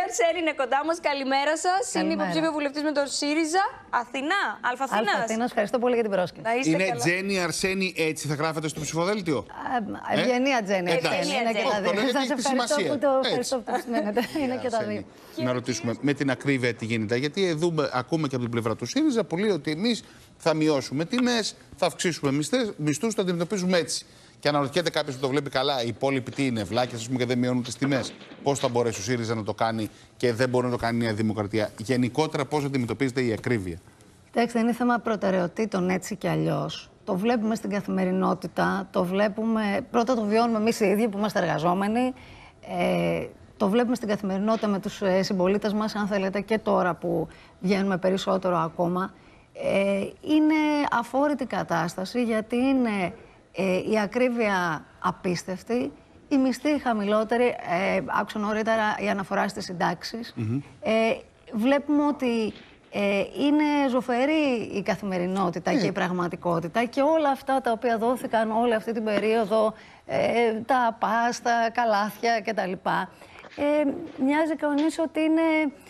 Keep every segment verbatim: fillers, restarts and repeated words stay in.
Αρσένη είναι κοντά μας. Καλημέρα σας. Είναι υποψήφιο βουλευτής με τον ΣΥΡΙΖΑ. Αθηνά, Αλφαθηνάς. Αλφαθήνας, ευχαριστώ πολύ για την πρόσκληση. Είναι καλά. Τζένι Αρσένη, έτσι θα γράφετε στο ψηφοδέλτιο. Ε, Ευγενία Τζένι. Εντάξει. Είναι και τα δύο. Σας ευχαριστώ που το ευχαριστώ που το σημαίνετε. Είναι και τα δύο. Να ρωτήσουμε με την ακρίβεια τι γίνεται. Γιατί εδώ ακούμε και από την πλευρά του ΣΥΡΙΖΑ πολύ ότι εμείς θα μειώσουμε τιμές, θα αυξήσουμε μισθούς, θα αντιμετωπίζουμε έτσι. Και αναρωτιέται κάποιος που το βλέπει καλά, οι υπόλοιποι τι είναι, βλάκες, ας πούμε, και δεν μειώνουν τις τιμές. Πώς θα μπορέσει ο ΣΥΡΙΖΑ να το κάνει και δεν μπορεί να το κάνει η Νέα Δημοκρατία. Γενικότερα, πώς αντιμετωπίζεται η ακρίβεια? Κοιτάξτε, είναι θέμα προτεραιοτήτων έτσι κι αλλιώς. Το βλέπουμε στην καθημερινότητα, το βλέπουμε. Πρώτα το βιώνουμε εμείς οι ίδιοι που είμαστε εργαζόμενοι. Ε, το βλέπουμε στην καθημερινότητα με τους ε, συμπολίτες μας, αν θέλετε, και τώρα που βγαίνουμε περισσότερο ακόμα. Ε, είναι αφόρητη κατάσταση γιατί είναι. Ε, η ακρίβεια απίστευτη, η μισθή χαμηλότερη, ε, άκουσα νωρίτερα η αναφορά στις συντάξεις. Mm-hmm. ε, βλέπουμε ότι ε, είναι ζωφερή η καθημερινότητα mm. και η πραγματικότητα και όλα αυτά τα οποία δόθηκαν όλη αυτή την περίοδο, ε, τα πας, τα καλάθια κτλ. Ε, μοιάζει κανείς ότι είναι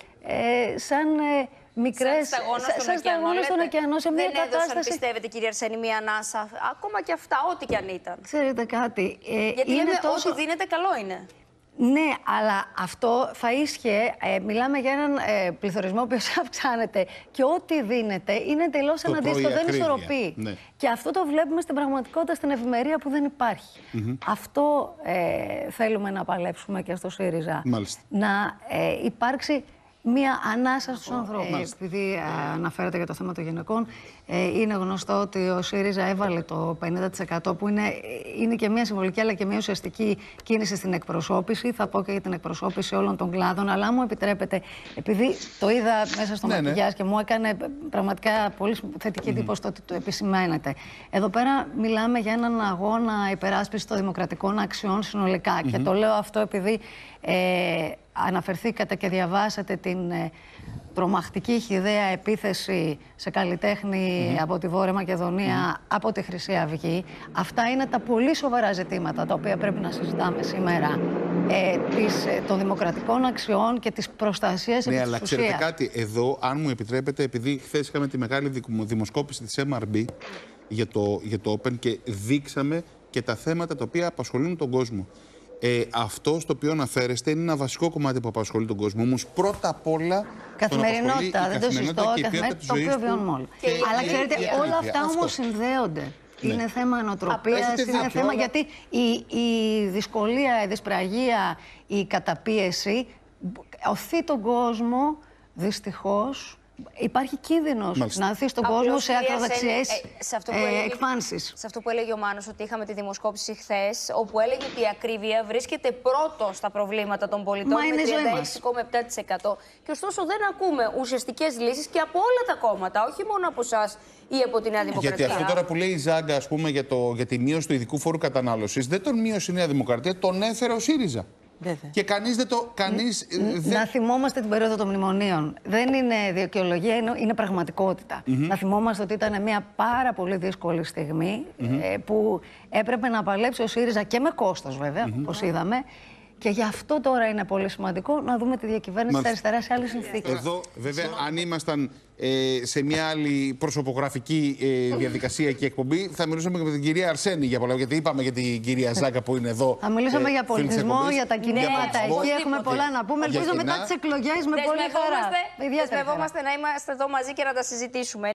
ε, σαν... Ε, μικρές, σαν σταγόνα στον ωκεανό, σε μια δεν κατάσταση... έδωσαν, πιστεύετε, κυρία Αρσένη, μια ανάσα, ακόμα και αυτά, ό,τι κι αν ήταν. Ξέρετε κάτι, ε, γιατί είναι λέμε τόσο... ό,τι δίνεται καλό είναι. Ναι, αλλά αυτό θα ίσχυε, ε, μιλάμε για έναν ε, πληθωρισμό που αυξάνεται και ό,τι δίνεται είναι εντελώς αναντίστοιχο, δεν ισορροπεί. Ναι. Και αυτό το βλέπουμε στην πραγματικότητα, στην ευημερία που δεν υπάρχει. Mm-hmm. Αυτό ε, θέλουμε να παλέψουμε και στο ΣΥΡΙΖΑ. Μάλιστα. Να ε, υπάρξει μία ανάσα στους ανθρώπους. Ε, επειδή ε, αναφέρατε για το θέμα των γυναικών, ε, είναι γνωστό ότι ο ΣΥΡΙΖΑ έβαλε το πενήντα τοις εκατό που είναι, είναι και μία συμβολική αλλά και μία ουσιαστική κίνηση στην εκπροσώπηση. Θα πω και για την εκπροσώπηση όλων των κλάδων. Αλλά μου επιτρέπετε, επειδή το είδα μέσα στο ναι, μακιγιάζ ναι. και μου έκανε πραγματικά πολύ θετική εντύπωση mm-hmm. το ότι το επισημαίνεται. Εδώ πέρα μιλάμε για έναν αγώνα υπεράσπισης των δημοκρατικών αξιών συνολικά. Mm-hmm. Και το λέω αυτό επειδή ε, αναφερθήκατε και διαβάσατε την ε, τρομακτική χυδαία επίθεση σε καλλιτέχνη mm-hmm. από τη Βόρεια Μακεδονία, mm-hmm. από τη Χρυσή Αυγή. Αυτά είναι τα πολύ σοβαρά ζητήματα τα οποία πρέπει να συζητάμε σήμερα. Ε, της, ε, των δημοκρατικών αξιών και της προστασίας ναι, επί αλλά της ξέρετε ουσίας. κάτι, εδώ, αν μου επιτρέπετε, επειδή χθες είχαμε τη μεγάλη δημοσκόπηση της εμ αρ μπι για το, για το Open και δείξαμε και τα θέματα τα οποία απασχολούν τον κόσμο. Ε, αυτό στο οποίο αναφέρεστε είναι ένα βασικό κομμάτι που απασχολεί τον κόσμο. Όμως πρώτα απ' όλα. Καθημερινότητα, δεν το συζητώ. Καθημερινότητα, το οποίο βιώνουμε όλοι. Αλλά ξέρετε, όλα αυτά όμως συνδέονται. Ναι. Είναι θέμα νοοτροπίας, είναι θέμα όλα... γιατί η, η δυσκολία, η δυσπραγία, η καταπίεση οθεί τον κόσμο δυστυχώς. Υπάρχει κίνδυνος να ανθεί στον κόσμο σε ακροδεξιές ε, εκφάνσεις. Σε αυτό που έλεγε ο Μάνος, ότι είχαμε τη δημοσκόπηση χθες, όπου έλεγε ότι η ακρίβεια βρίσκεται πρώτο στα προβλήματα των πολιτών με τριάντα έξι κόμμα επτά τοις εκατό. Και ωστόσο δεν ακούμε ουσιαστικές λύσεις και από όλα τα κόμματα, όχι μόνο από εσάς ή από τη Νέα Δημοκρατία. Γιατί αυτό τώρα που λέει η Ζάγκα, ας πούμε, για, το, για τη μείωση του ειδικού φόρου κατανάλωσης, δεν τον μείωσε η Νέα Δημοκρατία, τον έφερε ο ΣΥΡΙΖΑ. Βέβαια. Και κανείς δεν το. Κανείς, δεν... Να θυμόμαστε την περίοδο των μνημονίων. Δεν είναι δικαιολογία, είναι, είναι πραγματικότητα. Mm-hmm. Να θυμόμαστε ότι ήταν μια πάρα πολύ δύσκολη στιγμή mm-hmm. ε, που έπρεπε να παλέψει ο ΣΥΡΙΖΑ και με κόστος, βέβαια, mm-hmm. όπως είδαμε. Και γι' αυτό τώρα είναι πολύ σημαντικό να δούμε τη διακυβέρνηση της αριστεράς σε άλλες συνθήκες. Εδώ, βέβαια, αν ήμασταν ε, σε μια άλλη προσωπογραφική ε, διαδικασία και εκπομπή, θα μιλούσαμε και με την κυρία Αρσένη για πολλά. Γιατί είπαμε για την κυρία Ζάκα που είναι εδώ. Θα μιλούσαμε ε, για πολιτισμό, για τα κινήματα εκεί. Έχουμε πολλά να πούμε. Ελπίζω μετά τις εκλογές με πολύ χαρά. Δεσμευόμαστε να είμαστε εδώ μαζί και να τα συζητήσουμε.